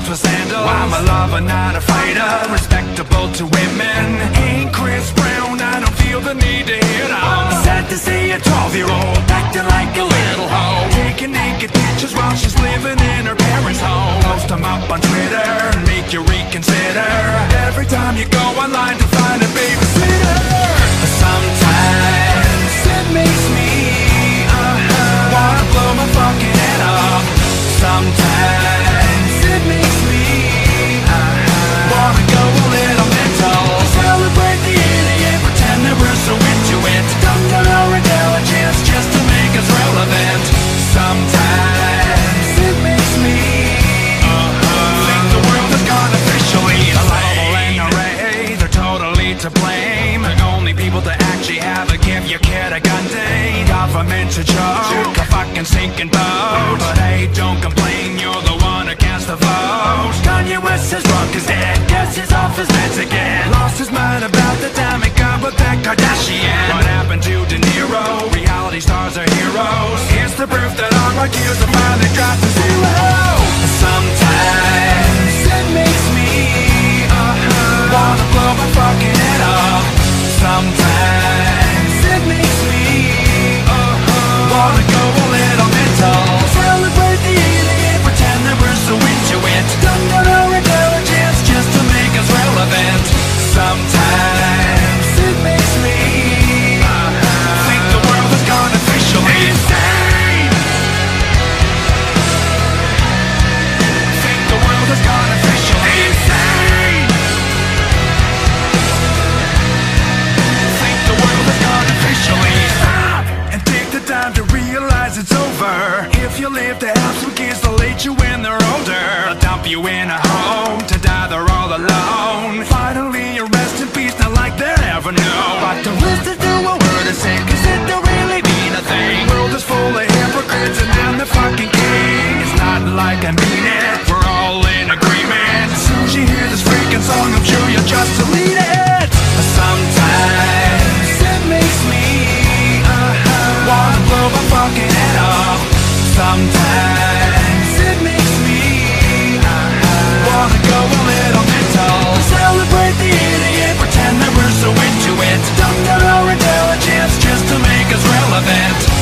for sandals. I'm a lover, not a fighter, respectable to women. Ain't Chris Brown, I don't feel the need to hit on. Sad to see a 12-year-old acting like a little hoe, taking naked pictures while she's living in her parents' home. Post them up on Twitter and make you reconsider every time you go online to find a babysitter. Sometimes it makes me wanna blow my fucking head off. Sometimes it makes me wanna go a little mental. Celebrate the idiot, pretend that we're so into it. Dumb down our intelligence just to make us relevant. Sometimes it makes me think the world has gone officially insane. The NRA, they're totally to blame. The only people to actually have a give your kid a gun day. Government to joke, a fucking sinking boat. But hey, don't complain, you're the one who cast the vote. Kanye West is drunk as dead, guess he's off his meds again. Lost his mind about the time he got with that Kardashian. What happened to De Niro? Reality stars are heroes. Here's the proof that all my cues are finally dropped to zero. Sometimes it makes me wanna blow my fucking head off. Sometimes it makes me wanna go a little mental. Celebrate the idiot, pretend that we're so into it. Dumb down our intelligence just to make us relevant. Sometimes it makes me think the world has gone officially insane. Think the world has gone officially insane. Think the world has gone officially stop and take the time to realize it's over. If you live to have some kids, they'll hate you when they're older. They'll dump you in a home, to die they're all alone. Finally you rest in peace, not like they ever know. But to listen to a word I say, cause it don't really mean a thing. The world is full of hypocrites and I'm the fucking king. It's not like I mean it, we're all in agreement. As soon as you hear this freaking song, I'm sure you'll just delete it. Sometimes it makes me wanna blow my fucking head off. Sometimes it makes me wanna go a little mental. Celebrate the idiot, pretend that we're so into it. Dumb down our intelligence just to make us relevant.